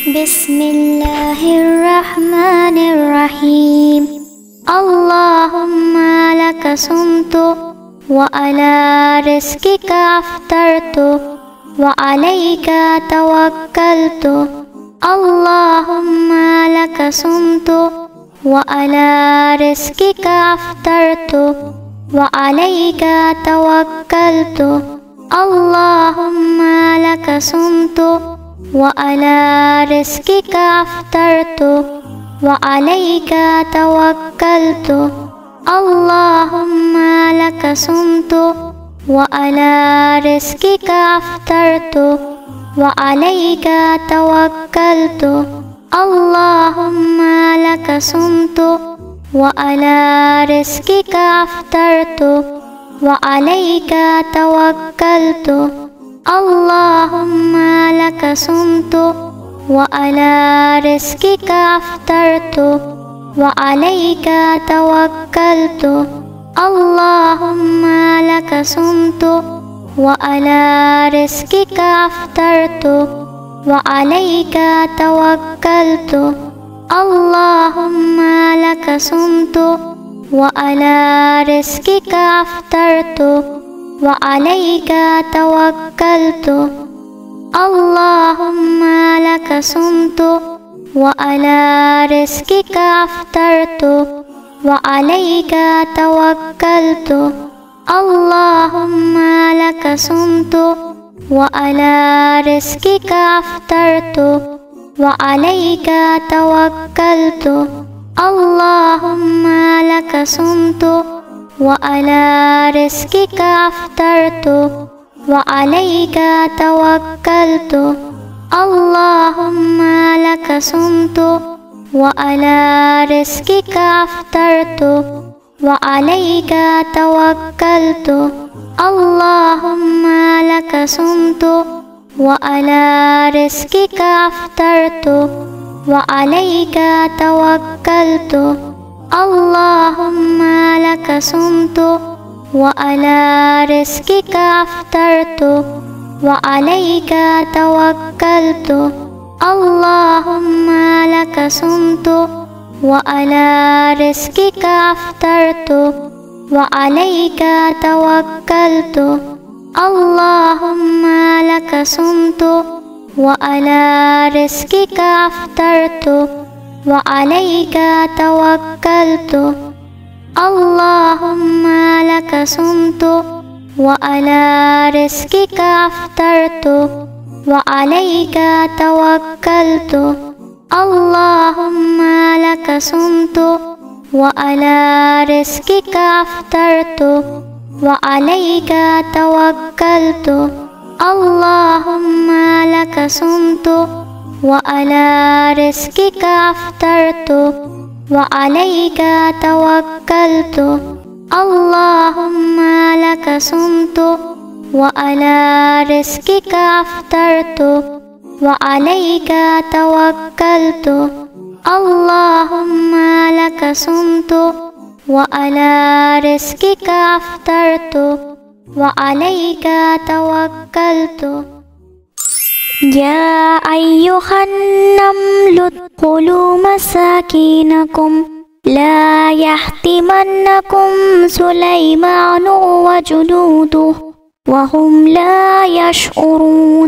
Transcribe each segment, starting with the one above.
بسم الله الرحمن الرحيم. اللهم لك صمت وعلى رزقك أفطرت وعليك توكلت. اللهم لك صمت وعلى رزقك أفطرت وعليك توكلت. اللهم لك صمت وعلى رزقك أفطرت وعليك توكلت. اللهم لك صمت وعلى رزقك أفطرت وعليك توكلت. اللهم لك صمت وعلى رزقك أفطرت وعليك توكلت. اللهم لك صمت وعلى رزقك أفطرت وعليك توكلت. اللهم لك صمت وعلى رزقك أفطرت وعليك توكلت. اللهم لك صمت وعلى رزقك أفطرت وعليك توكلت. اللهم لك صمت وعلى رزقك أفطرت وعليك توكلت. اللهم لك صمت وعلى رزقك أفطرت وعليك توكلت. اللهم لك صمت وعلى رزقك أفطرت وعليك توكلت. اللهم لك صمت وعلى رزقك أفطرت وعليك توكلت. اللهم لك صمت وعلى رزقك أفطرت وعليك توكلت. اللهم لك صمت وعلى رزقك أفطرت وعليك توكلت. اللهم لك صمت وعلى رزقك أفطرت وعليك توكلت. اللهم لك صمت وعلى رزقك أفطرت وعليك توكلت. اللهم لك صمت وعلى رزقك أفطرت وعليك توكلت. اللهم لك صمت وعلى رزقك أفطرت وعليك توكلت. اللهم لك صمت وعلى رزقك أفطرت وعليك توكلت. اللهم لك صمت وعلى رزقك أفطرت وعليك توكلت. اللهم لك صمت وعلى رزقك أفطرت وعليك توكلت. يا أيها النمل ادخلوا مساكنكم لا يحطمنكم سليمان وجنوده وهم لا يشعرون.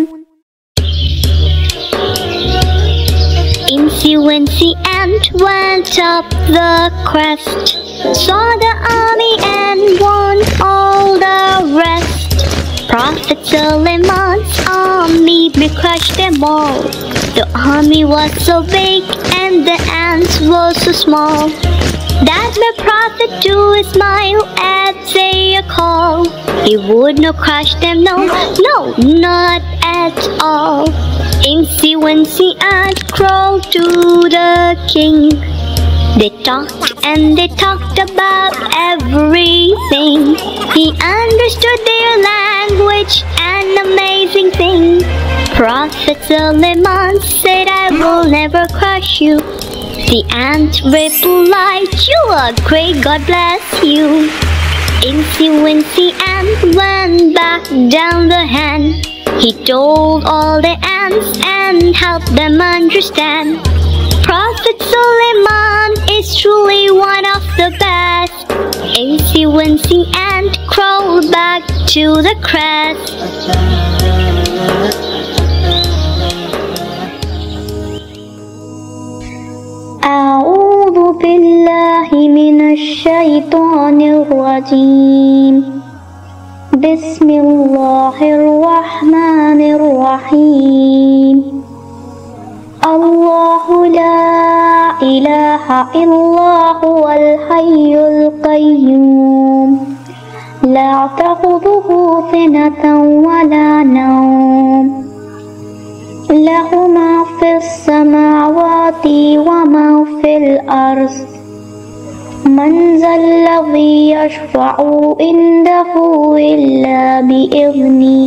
Incy Wincy Ant went up the crest, saw the army and won all the rest. Prophet Suleiman's army crushed them all. The army was so big and the ants were so small that the prophet to smile at their call. He would not crush them, no, no, not at all. Incy Wincy Ant crawled to the king. They talked and they talked about everything. He understood their language, an amazing thing. Prophet Suleiman said, I will never crush you. The ant replied, you are great, God bless you. Incy Wincy Ant went back down the hen. He told all the ants and helped them understand. Prophet Suleiman is truly one of the best. Easy wincing ant crawled back to the crest. أعوذ بالله من الشيطان الرجيم. بسم الله الرحمن الرحيم. الله لا إله إلا هو الحي القيوم لا تأخذه سنة ولا نوم له ما في السماوات وما في الأرض من ذا الذي يشفع عنده إلا بإذنه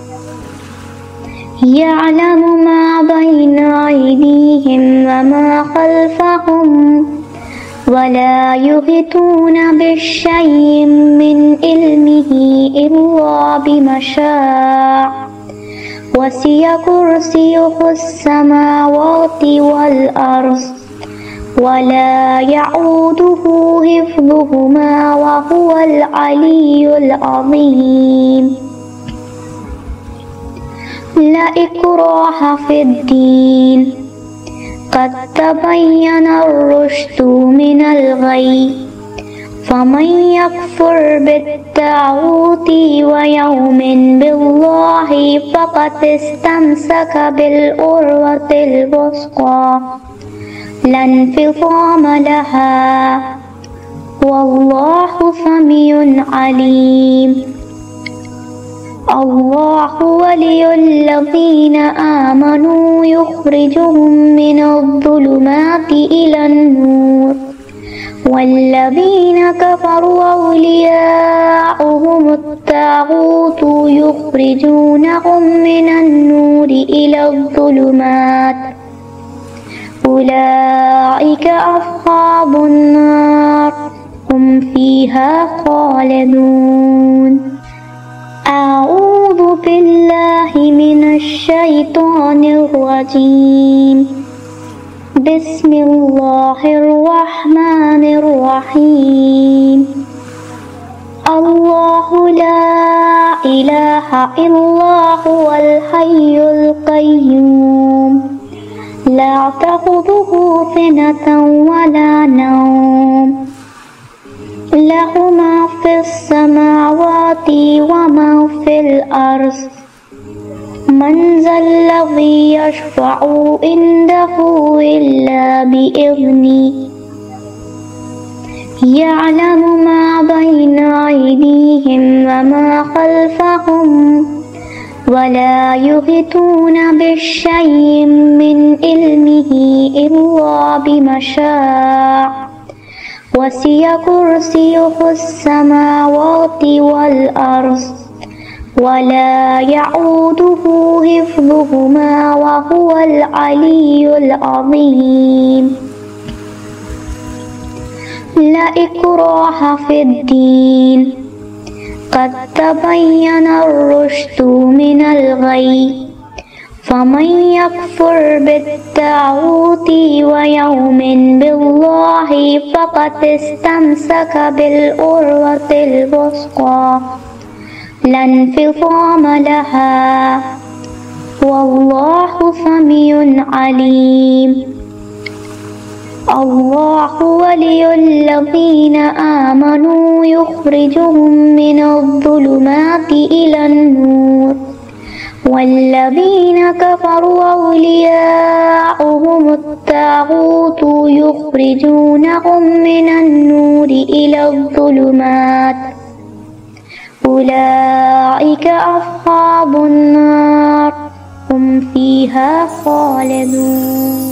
يعلم ما بين أيديهم وما خلفهم ولا يحيطون بشيء من علمه إلا بما شاء وسع كرسيه السماوات والأرض ولا يعوده حفظهما وهو العلي العظيم. لا إكراه في الدين قد تبين الرشد من الغي فمن يكفر بالطاغوت ويؤمن بالله فقد استمسك بالعروة الوثقى لا انفصام لها والله سميع عليم. الله ولي الذين آمنوا يخرجهم من الظلمات إلى النور والذين كفروا أولياؤهم الطاغوت يخرجونهم من النور إلى الظلمات أولئك أصحاب النار هم فيها خالدون. أعوذ بالله من الشيطان الرجيم. بسم الله الرحمن الرحيم. الله لا إله إلا هو الحي القيوم لا تأخذه سنة ولا نوم له ما في السماوات وما في الأرض من ذا الذي يشفع عنده إلا بإذنه يعلم ما بين أيديهم وما خلفهم ولا يحيطون بشيء من علمه إلا بما شاء وسع كرسيه السماوات والأرض ولا يعوده حفظهما وهو العلي العظيم. لا إكراه في الدين قد تبين الرشد من الغي فمن يكفر بالطاغوت ويؤمن بالله فقد استمسك بالعروة الوثقى لا انفصام لها والله سميع عليم. الله ولي الذين آمنوا يخرجهم من الظلمات إلى النور والذين كفروا أولياؤهم الطاغوت يخرجونهم من النور إلى الظلمات أولئك أصحاب النار هم فيها خالدون.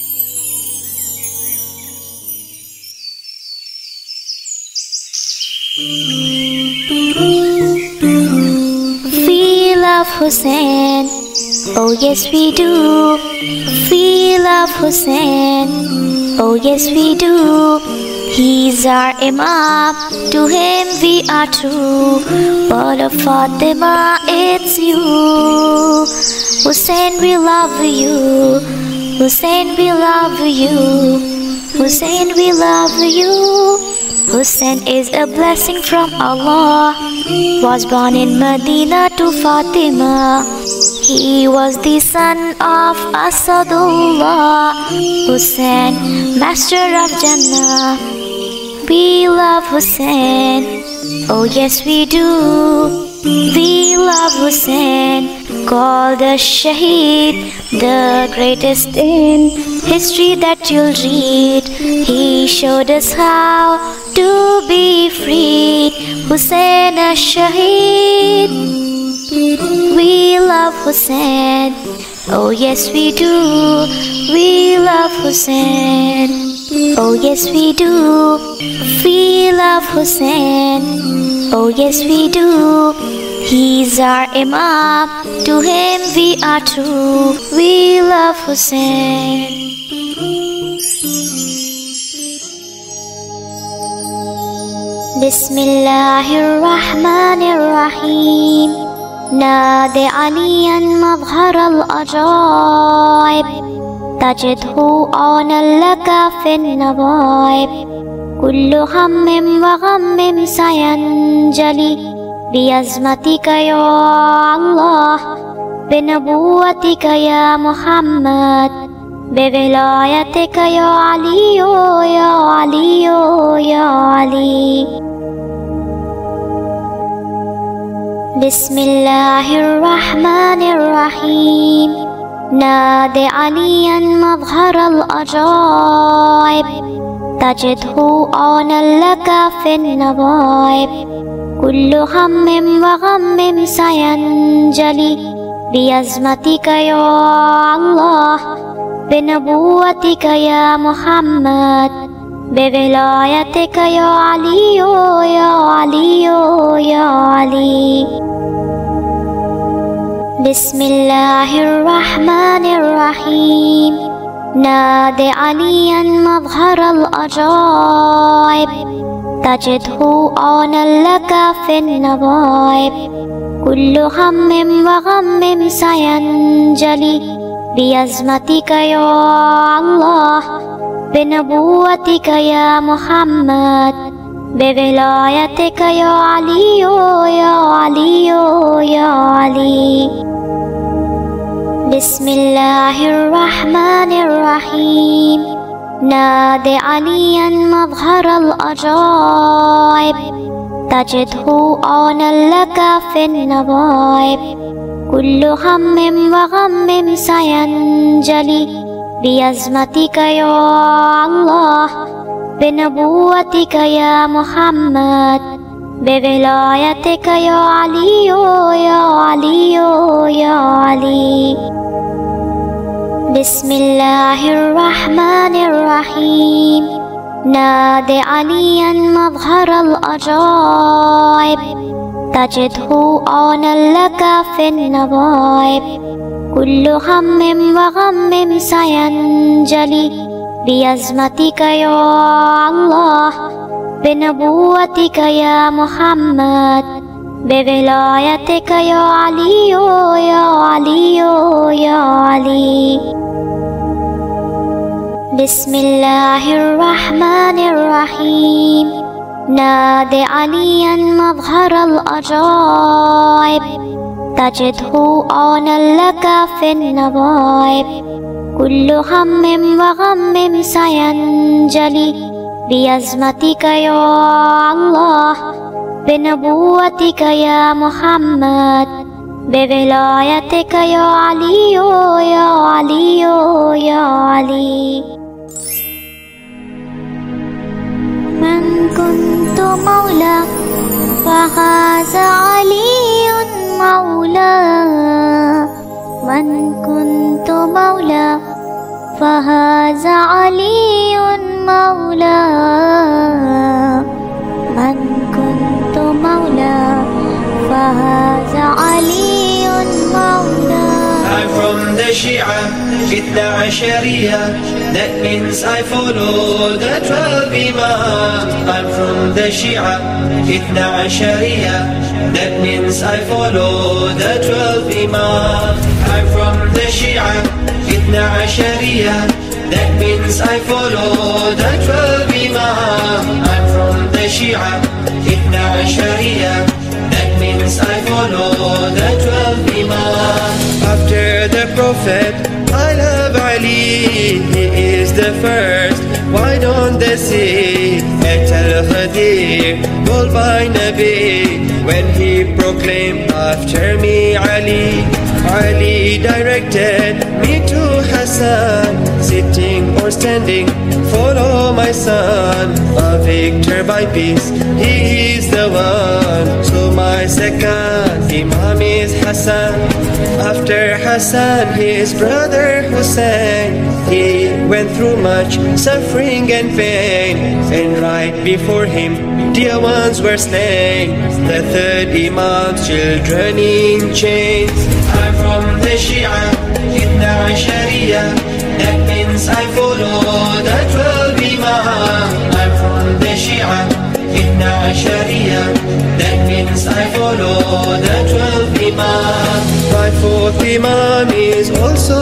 We love Hussein, oh yes we do. We love Hussein, oh yes we do. He's our Imam, to him we are true. But of Fatima, it's you. Hussein, we love you. Hussein, we love you. Hussein, we love you. Hussein is a blessing from Allah. Was born in Medina to Fatima. He was the son of Asadullah. Hussein, master of Jannah. We love Hussein. Oh yes we do. We love Hussein, called the Shaheed, the greatest in history that you'll read. He showed us how to be freed. Hussein Shaheed. We love Hussein. Oh yes we do. We love Hussein. Oh yes we do. We love Hussein. Oh yes we do. He's our Imam, to him we are true. We love Hussein. Bismillahir Rahmanir Rahim. نادي عليا مظهر الأجائب تجده عونا لك في النوائب كل هم وغم سينجلي بعظمتك يا الله بنبوتك يا محمد بولايتك يا علي يا علي يا علي. بسم الله الرحمن الرحيم. نادي عليا مظهر الأجائب تجده عونا لك في النوائب كل هم وغم سينجلي بعظمتك يا الله بنبوتك يا محمد بولايتك يا علي يا علي يا علي. بسم الله الرحمن الرحيم. نادي عليا مظهر الأجائب تجده عونا لك في النوائب كل هم وغم سينجلي بعظمتك يا الله بنبوتك يا محمد بولايتك يا علي يا علي يا علي. بسم الله الرحمن الرحيم. نادي عليا مظهر الأجائب تجده عونا لك في النوائب كل هم وغم سينجلي بعظمتك يا الله بنبوتك يا محمد بولايتك يا علي يا علي يا علي. بسم الله الرحمن الرحيم. نادي عليا مظهر الأجائب تجده عونا لك في النوائب كل هم وغم سينجلي بعظمتك يا الله بنبوتك يا محمد بولايتك يا علي يا علي يا علي. بسم الله الرحمن الرحيم. نادي عليا مظهر الأجائب تجده عونا لك في النوائب كل هم وغم سينجلي بعظمتك يا الله بنبوتك يا محمد بولايتك يا علي يا علي يا علي. من كنت مولاه فهذا علي مولاه. من كنت مولاه فهذا علي مولاه. من كنت مولاه فهذا علي مولاه. from the Shia, Ithna Ashariya. That means I follow the 12 Imam. I'm from the Shia, Ithna Ashariya. That means I follow the 12 Imam. I'm from the Shia, Ithna Ashariya. That means I follow the 12 Imam. I'm from the Shia, Ithna Ashariya. That means I follow the 12 Imam. After the Prophet, I love Ali. He is the first. Why don't they see at Al-Ghadir, called by Nabi, when he proclaimed after me Ali? Ali directed me to Hassan, sitting or standing, follow my son. A victor by peace, he is the one. So my second Imam is Hassan. After Hassan, his brother Hussein. He went through much suffering and pain, and right before him, dear ones were slain. The third Imam's children in chains. I'm from the Shia, Ithna Ashariya. That means I follow the 12 Imam. I'm from the Shia, Ithna Ashariya. That means I follow the 12 Imam. My fourth Imam is also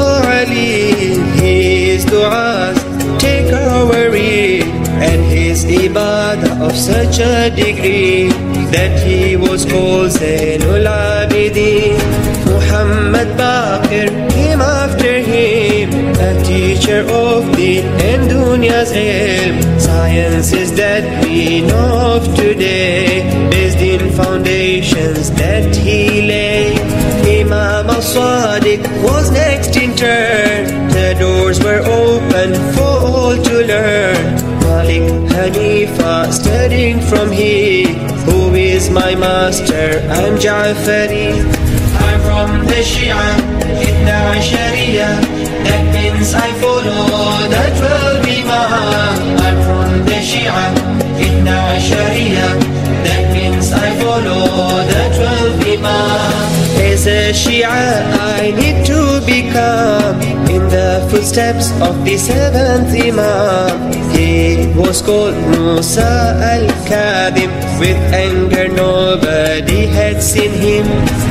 Ali. His du'as take our read, and his ibadah of such a degree that he was called Zainul Abidin. Muhammad Baqir came after him, a teacher of Deen and Dunya's ilm. Sciences that we know of today, based in foundations that he laid. Imam al-Sadiq was next in turn. The doors were open for all to learn. Malik Hanifa studying from him. Who is my master? I'm Ja'fari. I'm from the Shia, Ithna Ashariya. That means I follow the 12 Imam. I'm from the Shia, Ithna Ashariya. That means I follow the 12 Imam. As a Shia, I need to become in the footsteps of the 7th Imam. He was called Musa al-Kadhim. With anger nobody had seen him.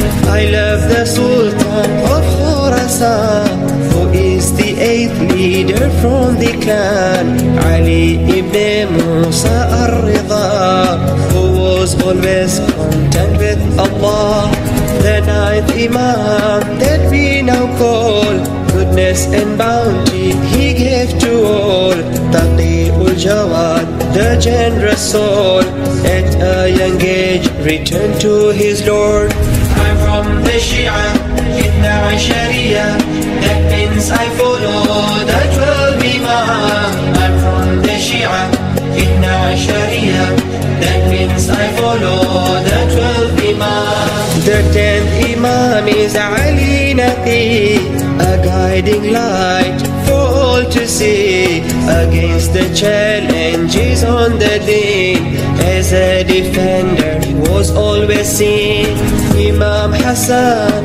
I love the Sultan of Khurasan, who is the 8th leader from the clan, Ali ibn Musa al-Ridha, who was always content with Allah. The 9th Imam that we now call, goodness and bounty he gave to all. Taqi'ul Jawad, the generous soul, at a young age returned to his Lord. I'm from the Shia, Ithna Ashariya. That means I follow the 12 Imam. I'm from the Shia, Ithna Ashariya. That means I follow the 12 Imam. The 10th Imam is Ali Naqi, a guiding light for all to see, against the challenges on the deen. As a defender was always seen. Imam Hassan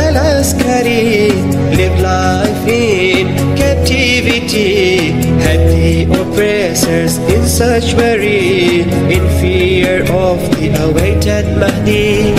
al-Askari lived life in captivity, had the oppressors in such worry, in fear of the awaited Mahdi.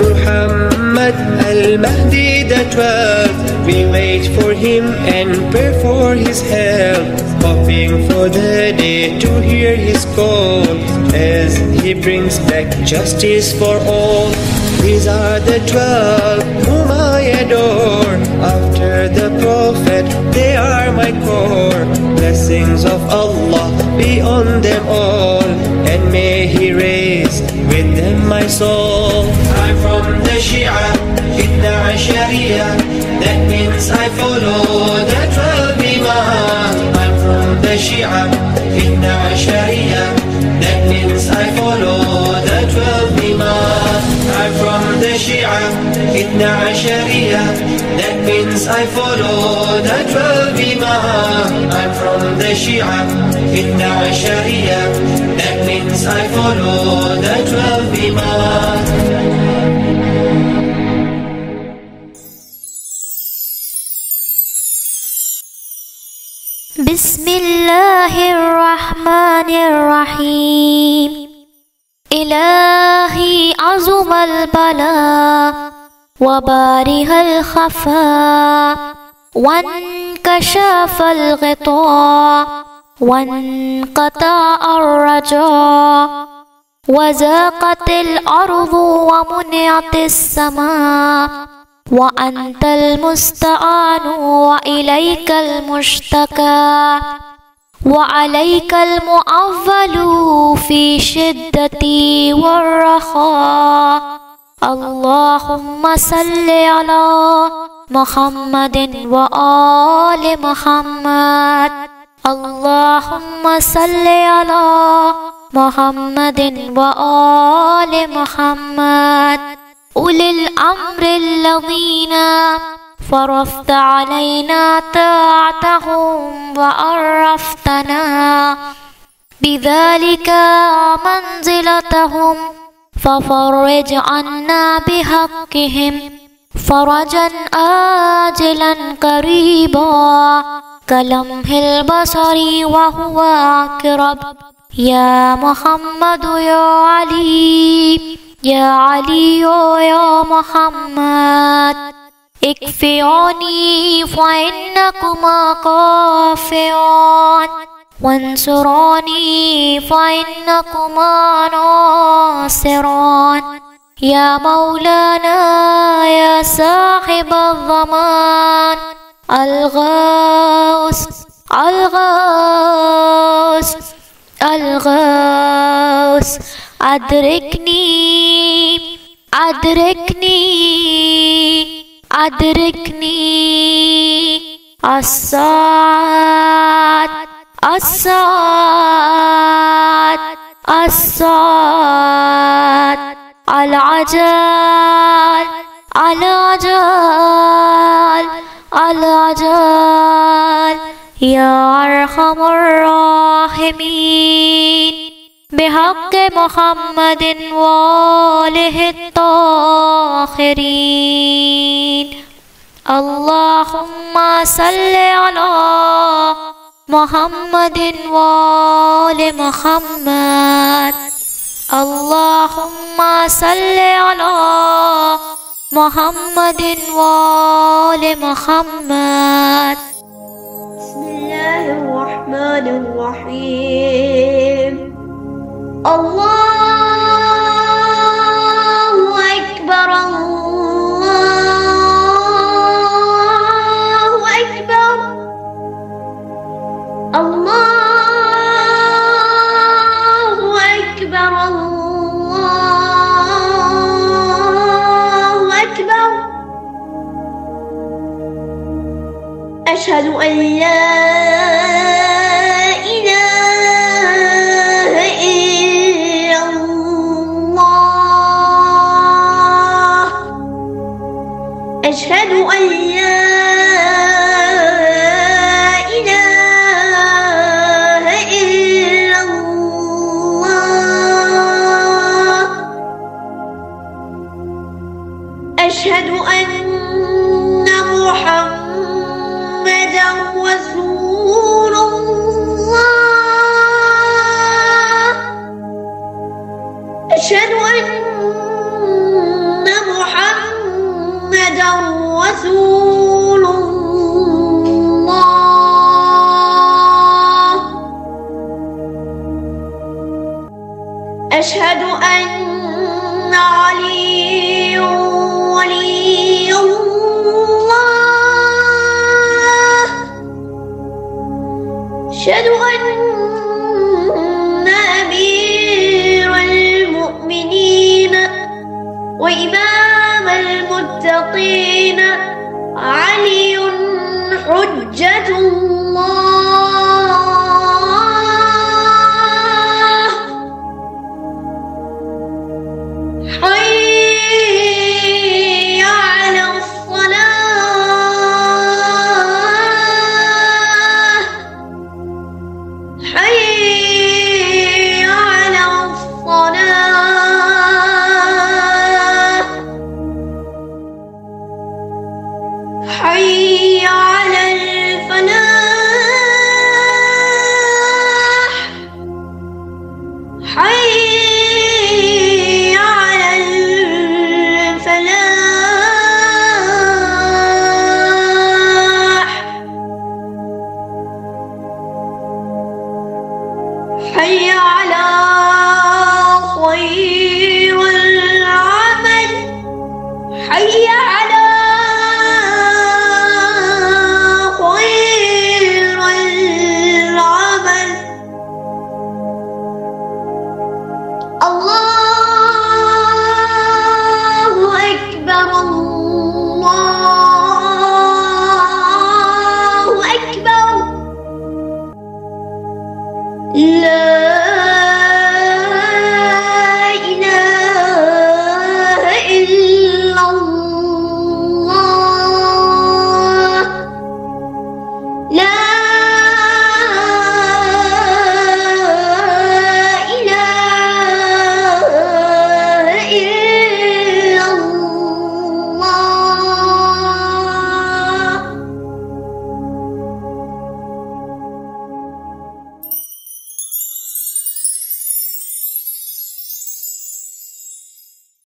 Muhammad al-Mahdi the 12th, we wait for him and pray for his help, hoping for the day to hear his call, as he brings back justice for all. These are the 12 whom I adore. After the Prophet, they are my core. Blessings of Allah be on them all, and may He raise with them my soul. I'm from the Shia, Ithna Ashariya. That means I follow the 12 Imam. I'm from the Shia, Ithna Ashariya. That means I follow the 12 Imam. I'm from the Shia, Ithna Ashariya. That means I follow the 12 Imam. I'm from the Shia, Ithna Ashariya. That means I follow the 12 Imam. بسم الله الرحمن الرحيم. إلهي عظم البلاء وباره الخفاء وانكشف الغطاء وانقطع الرجاء وزاقت الأرض ومنعت السماء وأنت المستعان وإليك المشتكى وعليك المعول في شدتي والرخاء. اللهم صل على محمد وآل محمد. اللهم صل على محمد وآل محمد. أولي الأمر الذين فرضت علينا طاعتهم وعرفتنا بذلك منزلتهم ففرج عنا بحقهم فرجا آجلا قريبا كلمح البصر وهو أقرب. يا محمد يا علي يا علي يا محمد اكفيوني فإنكما كافيون وانصروني فإنكما ناصرون. يا مولانا يا صاحب الضمان الغوث الغوث الغوث أدركني أدركني أدركني. الصاد الصاد الصاد العجل العجل العجل. يا أرحم الراحمين بحق محمد وآله الطاهرين. اللهم صل على محمد وآل محمد. اللهم صل على محمد وآل محمد. بسم الله الرحمن الرحيم. الله أكبر الله أكبر الله أكبر الله أكبر. أشهد أن لا إله إلا الله. أشهد أن لا إله إلا الله. أشهد أن محمدا رسول الله. أشهد أن محمدا رسول الله. أشهد أن علي ولي الله. أشهد أن أمير المؤمنين وإمام المتقين علي حجة الله. حي على الصلاة. حي على الصلاة. حي على الفلاح. حي على